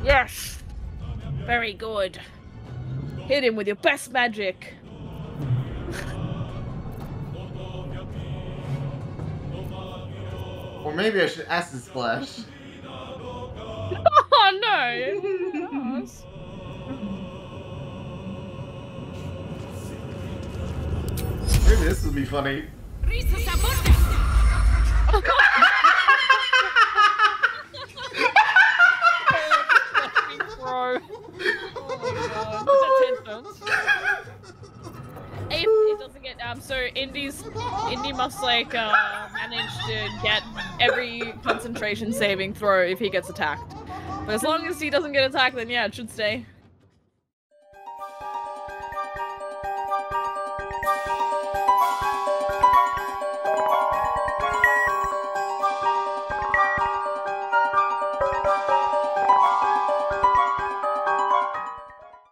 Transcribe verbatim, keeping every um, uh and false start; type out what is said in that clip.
Yes! Very good. Hit him with your best magic. Or maybe I should acid splash. Oh no! Maybe this would be funny. Oh god! Oh my god. If it doesn't get um, so Indy's Indy must like uh, manage to get every concentration saving throw if he gets attacked. But as long as he doesn't get attacked, then yeah, it should stay.